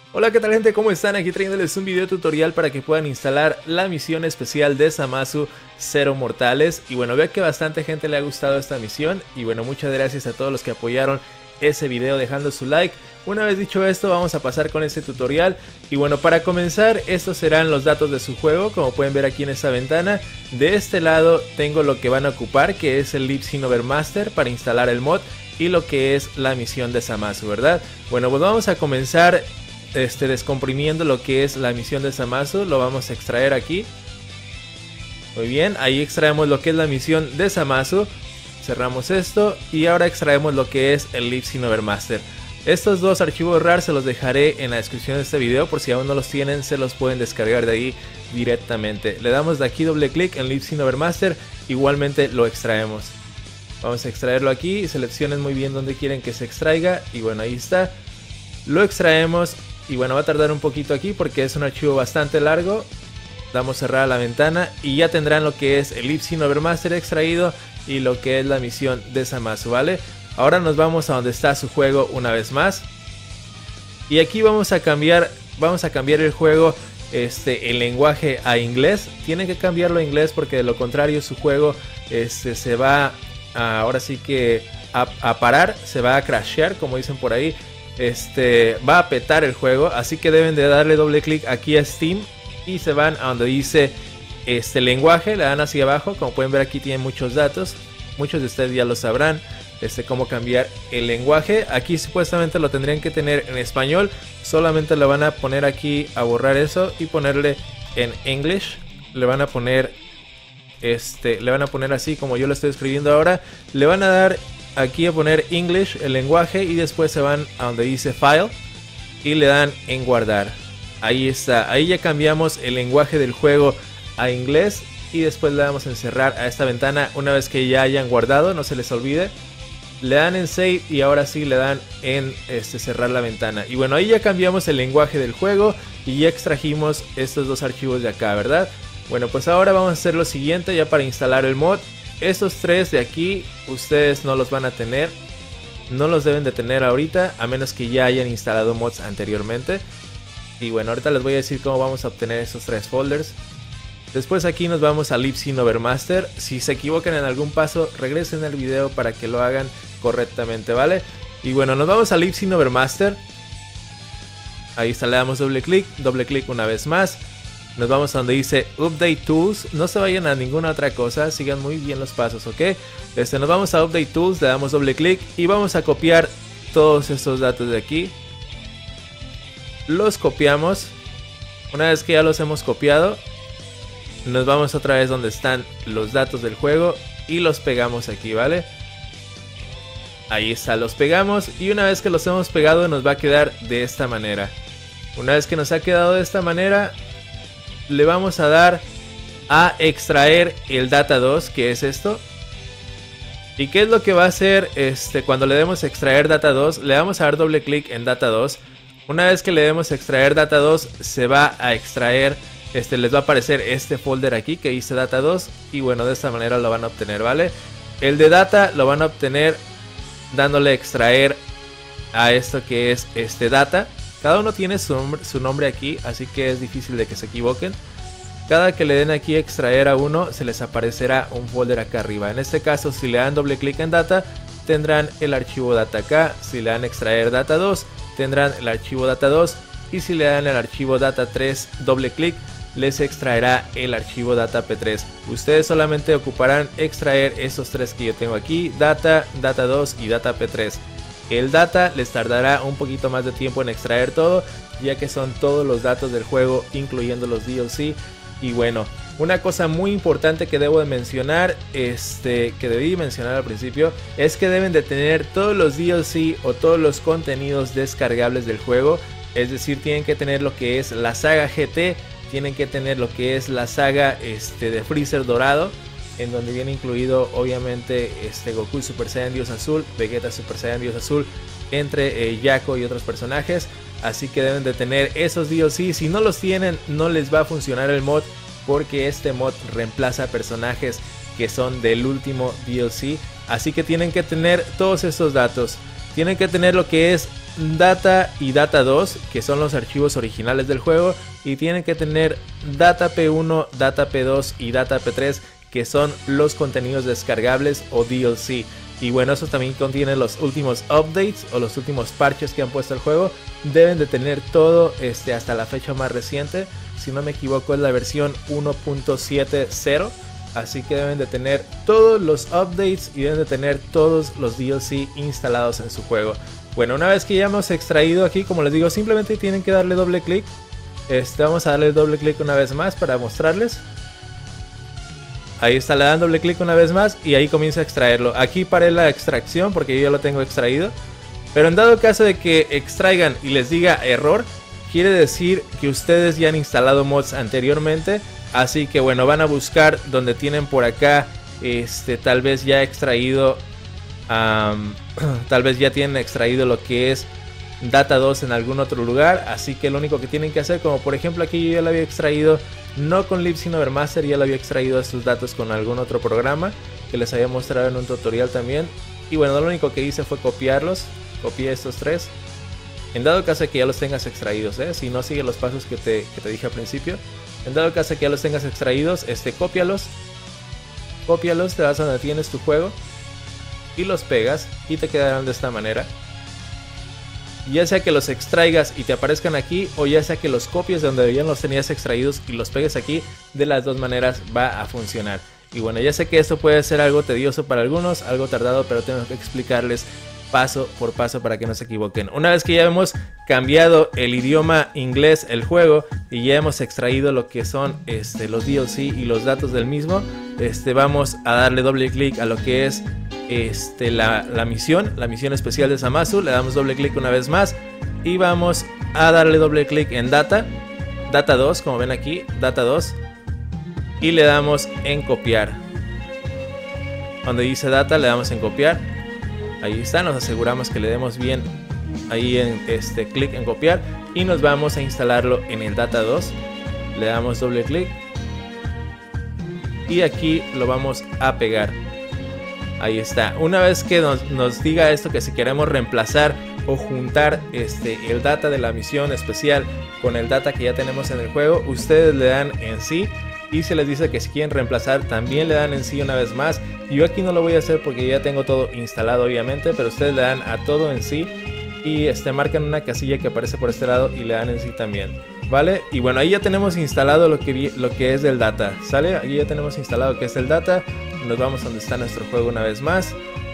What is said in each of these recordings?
Hola, ¿qué tal, gente? ¿Cómo están? Aquí trayéndoles un video tutorial para que puedan instalar la misión especial de Zamasu Cero Mortales. Y bueno, veo que bastante gente le ha gustado esta misión. Y bueno, muchas gracias a todos los que apoyaron ese video dejando su like. Una vez dicho esto, vamos a pasar con este tutorial. Y bueno, para comenzar, estos serán los datos de su juego, como pueden ver aquí en esta ventana. De este lado tengo lo que van a ocupar, que es el Libsinovermaster para instalar el mod, y lo que es la misión de Zamasu, ¿verdad? Bueno, pues vamos a comenzar descomprimiendo lo que es la misión de Zamasu. Lo vamos a extraer aquí. Muy bien, ahí extraemos lo que es la misión de Zamasu. Cerramos esto y ahora extraemos lo que es el Libsinovermaster. Estos dos archivos RAR se los dejaré en la descripción de este video, por si aún no los tienen, se los pueden descargar de ahí directamente. Le damos de aquí doble clic en Libsinovermaster, igualmente lo extraemos. Vamos a extraerlo aquí, seleccionen muy bien donde quieren que se extraiga y bueno, ahí está. Lo extraemos y bueno, va a tardar un poquito aquí porque es un archivo bastante largo. Damos cerrar la ventana y ya tendrán lo que es el Libsinovermaster extraído y lo que es la misión de Zamasu, ¿vale? Ahora nos vamos a donde está su juego una vez más. Y aquí vamos a cambiar el juego, el lenguaje a inglés. Tienen que cambiarlo a inglés porque de lo contrario su juego se va ahora sí que a parar, se va a crashear, como dicen por ahí. Va a petar el juego, así que deben de darle doble clic aquí a Steam y se van a donde dice lenguaje, le dan hacia abajo. Como pueden ver, aquí tienen muchos datos, muchos de ustedes ya lo sabrán, cómo cambiar el lenguaje. Aquí supuestamente lo tendrían que tener en español, solamente le van a poner aquí a borrar eso y ponerle en English. Le van a poner así como yo lo estoy escribiendo ahora. Le van a dar aquí a poner English, el lenguaje, y después se van a donde dice File y le dan en guardar. Ahí está, ahí ya cambiamos el lenguaje del juego a inglés y después le damos en cerrar a esta ventana. Una vez que ya hayan guardado, no se les olvide, le dan en Save y ahora sí le dan en cerrar la ventana. Y bueno, ahí ya cambiamos el lenguaje del juego y ya extrajimos estos dos archivos de acá, ¿verdad? Bueno, pues ahora vamos a hacer lo siguiente ya para instalar el mod. Estos tres de aquí ustedes no los van a tener, no los deben de tener ahorita, a menos que ya hayan instalado mods anteriormente. Y bueno, ahorita les voy a decir cómo vamos a obtener esos tres folders. Después aquí nos vamos a Libsinovermaster. Si se equivocan en algún paso, regresen al video para que lo hagan correctamente, ¿vale? Y bueno, nos vamos a Libsinovermaster. Ahí está, le damos doble clic una vez más. Nos vamos a donde dice Update Tools. No se vayan a ninguna otra cosa, sigan muy bien los pasos, ¿ok? Nos vamos a Update Tools, le damos doble clic y vamos a copiar todos estos datos de aquí. Los copiamos. Una vez que ya los hemos copiado, nos vamos otra vez donde están los datos del juego y los pegamos aquí, ¿vale? Ahí está, los pegamos y una vez que los hemos pegado nos va a quedar de esta manera. Una vez que nos ha quedado de esta manera, le vamos a dar a extraer el data 2, que es esto. ¿Y qué es lo que va a hacer cuando le demos extraer data 2? Le vamos a dar doble clic en data 2. Una vez que le demos extraer data 2, se va a extraer, les va a aparecer este folder aquí que dice data 2. Y bueno, de esta manera lo van a obtener, ¿vale? El de data lo van a obtener dándole extraer a esto que es data. Cada uno tiene su nombre aquí, así que es difícil de que se equivoquen. Cada que le den aquí extraer a uno, se les aparecerá un folder acá arriba. En este caso, si le dan doble clic en data, tendrán el archivo data acá. Si le dan extraer data 2, tendrán el archivo data 2. Y si le dan el archivo data 3 doble clic, les extraerá el archivo data p3. Ustedes solamente ocuparán extraer esos tres que yo tengo aquí: data, data 2 y data p3. El data les tardará un poquito más de tiempo en extraer todo, ya que son todos los datos del juego, incluyendo los DLC. Y bueno, una cosa muy importante que debo de mencionar, que debí mencionar al principio, es que deben de tener todos los DLC o todos los contenidos descargables del juego. Es decir, tienen que tener lo que es la saga GT, tienen que tener lo que es la saga de Freezer dorado, en donde viene incluido obviamente Goku Super Saiyan Dios Azul, Vegeta Super Saiyan Dios Azul, entre Jaco y otros personajes. Así que deben de tener esos DLC. Si no los tienen, no les va a funcionar el mod, porque este mod reemplaza personajes que son del último DLC. Así que tienen que tener todos estos datos. Tienen que tener lo que es Data y Data 2, que son los archivos originales del juego, y tienen que tener Data P1, Data P2 y Data P3, que son los contenidos descargables o DLC. Y bueno, eso también contiene los últimos updates o los últimos parches que han puesto el juego. Deben de tener todo hasta la fecha más reciente. Si no me equivoco es la versión 1.70. Así que deben de tener todos los updates y deben de tener todos los DLC instalados en su juego. Bueno, una vez que ya hemos extraído aquí, como les digo, simplemente tienen que darle doble clic. Vamos a darle doble clic una vez más para mostrarles. Ahí está, le dan doble clic una vez más y ahí comienza a extraerlo. Aquí paré la extracción porque yo ya lo tengo extraído. Pero en dado caso de que extraigan y les diga error, quiere decir que ustedes ya han instalado mods anteriormente. Así que bueno, van a buscar donde tienen por acá, tal vez ya extraído, tal vez ya tienen extraído lo que es Data 2 en algún otro lugar. Así que lo único que tienen que hacer, como por ejemplo aquí yo ya lo había extraído, no con Libsyn Overmaster, ya lo había extraído estos datos con algún otro programa que les había mostrado en un tutorial también. Y bueno, lo único que hice fue copiarlos, copié estos tres. En dado caso de que ya los tengas extraídos, si no sigue los pasos que te dije al principio. En dado caso de que ya los tengas extraídos, cópialos, te vas a donde tienes tu juego y los pegas y te quedarán de esta manera. Ya sea que los extraigas y te aparezcan aquí, o ya sea que los copies de donde ya los tenías extraídos y los pegues aquí, de las dos maneras va a funcionar. Y bueno, ya sé que esto puede ser algo tedioso para algunos, algo tardado, pero tengo que explicarles paso por paso para que no se equivoquen. Una vez que ya hemos cambiado el idioma inglés el juego y ya hemos extraído lo que son los DLC y los datos del mismo, vamos a darle doble clic a lo que es la misión especial de Zamasu. Le damos doble clic una vez más y vamos a darle doble clic en Data 2, como ven aquí, Data 2, y le damos en copiar. Donde dice Data le damos en copiar. Ahí está, nos aseguramos que le demos bien ahí en clic en copiar y nos vamos a instalarlo en el Data 2. Le damos doble clic y aquí lo vamos a pegar. Ahí está. Una vez que nos diga esto, que si queremos reemplazar o juntar el data de la misión especial con el data que ya tenemos en el juego, ustedes le dan en sí. Y se les dice que si quieren reemplazar, también le dan en sí una vez más. Yo aquí no lo voy a hacer porque ya tengo todo instalado obviamente, pero ustedes le dan a todo en sí y marcan una casilla que aparece por este lado y le dan en sí también, ¿vale? Y bueno, ahí ya tenemos instalado lo que es del data, ¿sale? Aquí ya tenemos instalado que es el data. Nos vamos a donde está nuestro juego una vez más.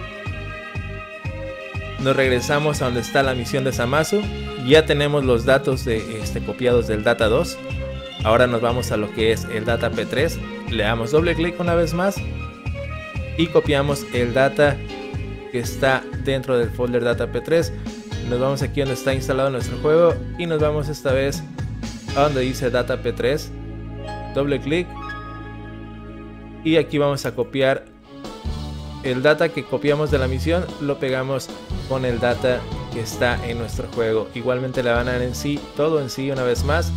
Nos regresamos a donde está la misión de Zamasu. Ya tenemos los datos copiados del Data 2. Ahora nos vamos a lo que es el Data P3. Le damos doble clic una vez más y copiamos el data que está dentro del folder Data P3. Nos vamos aquí donde está instalado nuestro juego y nos vamos esta vez a donde dice Data P3. Doble clic y aquí vamos a copiar el data que copiamos de la misión. Lo pegamos con el data que está en nuestro juego. Igualmente le van a dar en sí, todo en sí una vez más.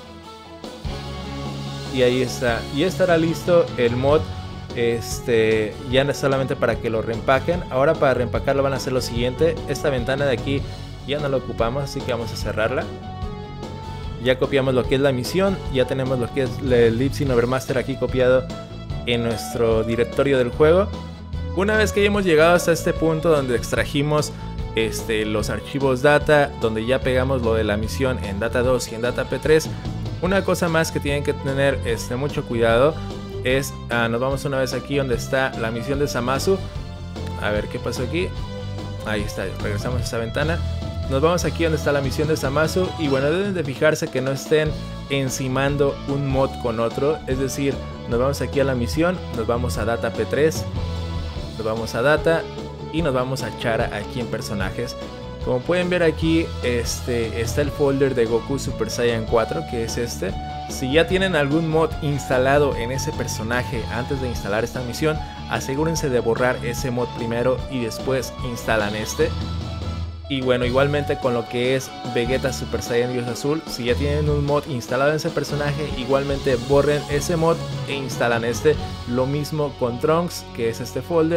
Y ahí está, ya estará listo el mod. Ya no es solamente para que lo reempaquen. Ahora para reempacarlo van a hacer lo siguiente. Esta ventana de aquí ya no la ocupamos, así que vamos a cerrarla. Ya copiamos lo que es la misión. Ya tenemos lo que es el Libsyn Overmaster aquí copiado en nuestro directorio del juego. Una vez que ya hemos llegado hasta este punto donde extrajimos los archivos data, donde ya pegamos lo de la misión en Data 2 y en Data P3, una cosa más que tienen que tener mucho cuidado es, nos vamos una vez aquí donde está la misión de Zamasu. A ver qué pasó aquí. Ahí está, regresamos a esa ventana. Nos vamos aquí donde está la misión de Zamasu. Y bueno, deben de fijarse que no estén encimando un mod con otro. Es decir, nos vamos aquí a la misión, nos vamos a Data P3, nos vamos a Data y nos vamos a Chara aquí en personajes. Como pueden ver aquí, está el folder de Goku Super Saiyan 4, que es este. Si ya tienen algún mod instalado en ese personaje antes de instalar esta misión, asegúrense de borrar ese mod primero y después instalan este. Y bueno, igualmente con lo que es Vegeta Super Saiyan Dios Azul, si ya tienen un mod instalado en ese personaje, igualmente borren ese mod e instalan este. Lo mismo con Trunks, que es este folder.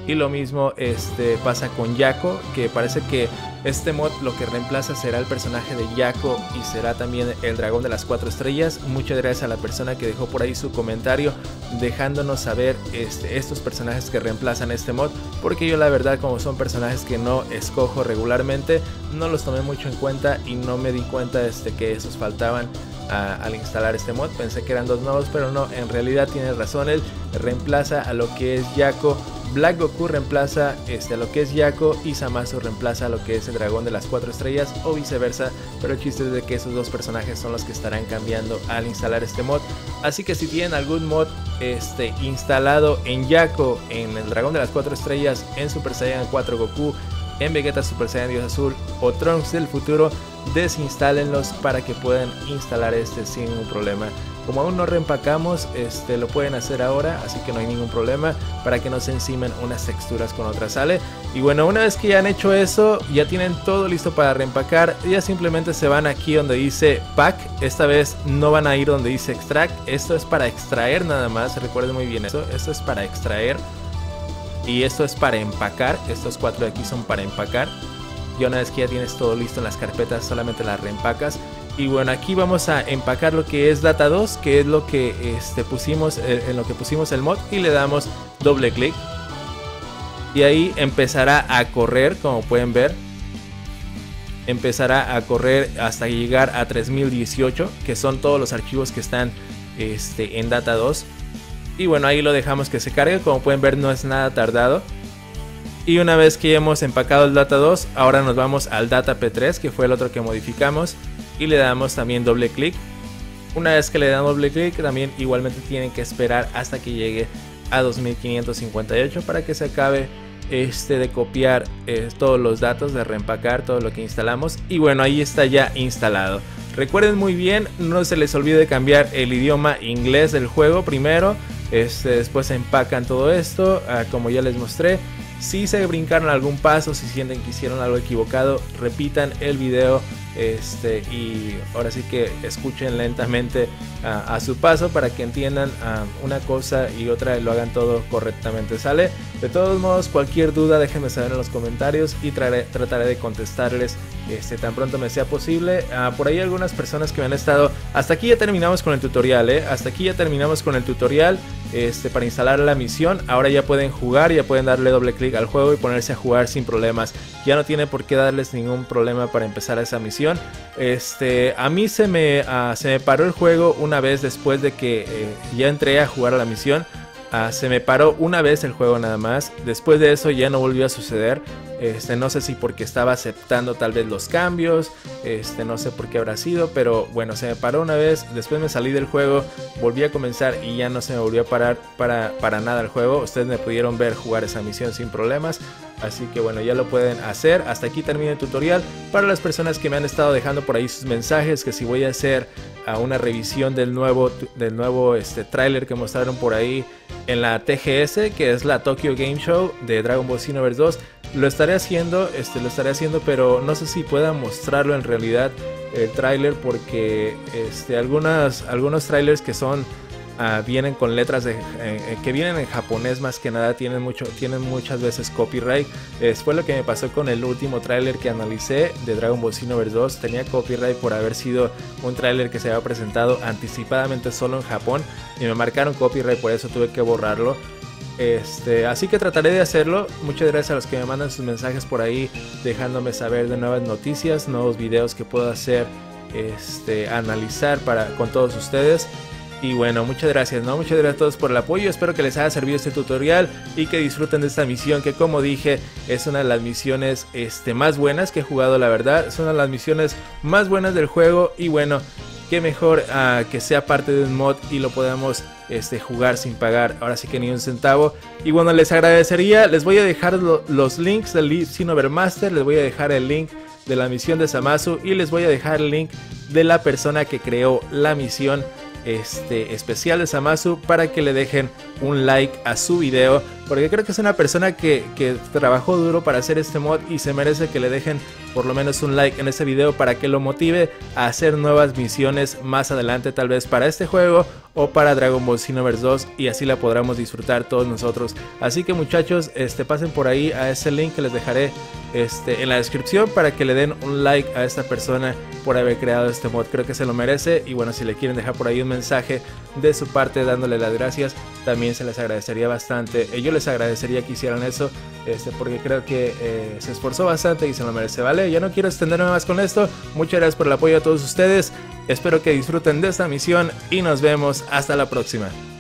Y lo mismo pasa con Yako, que parece que este mod lo que reemplaza será el personaje de Yako y será también el dragón de las 4 estrellas. Muchas gracias a la persona que dejó por ahí su comentario dejándonos saber estos personajes que reemplazan este mod, porque yo la verdad, como son personajes que no escojo regularmente, no los tomé mucho en cuenta y no me di cuenta que esos faltaban al instalar este mod. Pensé que eran 2 nuevos, pero no, en realidad tiene razón, él reemplaza a lo que es Yako. Black Goku reemplaza a lo que es Yako y Zamasu reemplaza a lo que es el dragón de las 4 estrellas o viceversa, pero el chiste es de que esos 2 personajes son los que estarán cambiando al instalar este mod. Así que si tienen algún mod instalado en Yako, en el dragón de las 4 estrellas, en Super Saiyan 4 Goku, en Vegeta Super Saiyan Dios Azul o Trunks del futuro, desinstálenlos para que puedan instalar sin ningún problema. Como aún no reempacamos, lo pueden hacer ahora, así que no hay ningún problema para que no se encimen unas texturas con otras, ¿sale? Y bueno, una vez que ya han hecho eso, ya tienen todo listo para reempacar, ya simplemente se van aquí donde dice Pack. Esta vez no van a ir donde dice Extract, esto es para extraer nada más, recuerden muy bien eso, esto es para extraer y esto es para empacar, estos 4 de aquí son para empacar. Y una vez que ya tienes todo listo en las carpetas, solamente las reempacas. Y bueno, aquí vamos a empacar lo que es Data 2, que es lo que pusimos en lo que pusimos el mod, y le damos doble clic. Y ahí empezará a correr, como pueden ver. Empezará a correr hasta llegar a 3018, que son todos los archivos que están en Data 2. Y bueno, ahí lo dejamos que se cargue, como pueden ver no es nada tardado. Y una vez que ya hemos empacado el Data 2, ahora nos vamos al Data P3, que fue el otro que modificamos, y le damos también doble clic. Una vez que le dan doble clic, también igualmente tienen que esperar hasta que llegue a 2558 para que se acabe de copiar todos los datos, de reempacar todo lo que instalamos. Y bueno, ahí está ya instalado. Recuerden muy bien, no se les olvide cambiar el idioma inglés del juego primero. Después empacan todo esto, como ya les mostré. Si se brincaron algún paso, si sienten que hicieron algo equivocado, repitan el video y ahora sí que escuchen lentamente a su paso para que entiendan una cosa y otra y lo hagan todo correctamente, ¿sale? De todos modos, cualquier duda déjenme saber en los comentarios y trataré de contestarles tan pronto me sea posible. Por ahí algunas personas que me han estado... Hasta aquí ya terminamos con el tutorial, hasta aquí ya terminamos con el tutorial para instalar la misión. Ahora ya pueden jugar, ya pueden darle doble clic al juego y ponerse a jugar sin problemas. Ya no tiene por qué darles ningún problema para empezar esa misión. A mí se me paró el juego una vez después de que ya entré a jugar a la misión. Se me paró una vez el juego nada más. Después de eso ya no volvió a suceder. No sé si porque estaba aceptando tal vez los cambios, no sé por qué habrá sido, pero bueno, se me paró una vez, después me salí del juego, volví a comenzar y ya no se me volvió a parar para nada el juego. Ustedes me pudieron ver jugar esa misión sin problemas, así que bueno, ya lo pueden hacer. Hasta aquí termina el tutorial. Para las personas que me han estado dejando por ahí sus mensajes, que si voy a hacer una revisión del nuevo tráiler que mostraron por ahí en la TGS, que es la Tokyo Game Show de Dragon Ball Xenoverse 2, lo estaré haciendo, pero no sé si pueda mostrarlo en realidad el tráiler, porque algunos trailers que son vienen con letras que vienen en japonés más que nada, tienen muchas veces copyright. Fue lo que me pasó con el último tráiler que analicé de Dragon Ball Xenoverse 2. Tenía copyright por haber sido un tráiler que se había presentado anticipadamente solo en Japón y me marcaron copyright, por eso tuve que borrarlo. Así que trataré de hacerlo. Muchas gracias a los que me mandan sus mensajes por ahí dejándome saber de nuevas noticias, nuevos videos que puedo hacer, analizar con todos ustedes. Y bueno, muchas gracias, Muchas gracias a todos por el apoyo. Espero que les haya servido este tutorial y que disfruten de esta misión, que como dije es una de las misiones más buenas que he jugado, la verdad. Es una de las misiones más buenas del juego y bueno, qué mejor que sea parte de un mod y lo podamos jugar sin pagar, ahora sí que ni un centavo. Y bueno, les agradecería, les voy a dejar los links del Xenoverse Master, les voy a dejar el link de la misión de Zamasu y les voy a dejar el link de la persona que creó la misión especial de Zamasu, para que le dejen un like a su video porque creo que es una persona que trabajó duro para hacer este mod y se merece que le dejen por lo menos un like en este video para que lo motive a hacer nuevas misiones más adelante, tal vez para este juego o para Dragon Ball Xenoverse 2, y así la podremos disfrutar todos nosotros. Así que muchachos, pasen por ahí a ese link que les dejaré en la descripción para que le den un like a esta persona por haber creado este mod. Creo que se lo merece, y bueno, si le quieren dejar por ahí un mensaje de su parte dándole las gracias, también se les agradecería bastante. Yo les agradecería que hicieran eso, porque creo que se esforzó bastante y se lo merece, ¿vale? Ya no quiero extenderme más con esto. Muchas gracias por el apoyo a todos ustedes. Espero que disfruten de esta misión y nos vemos hasta la próxima.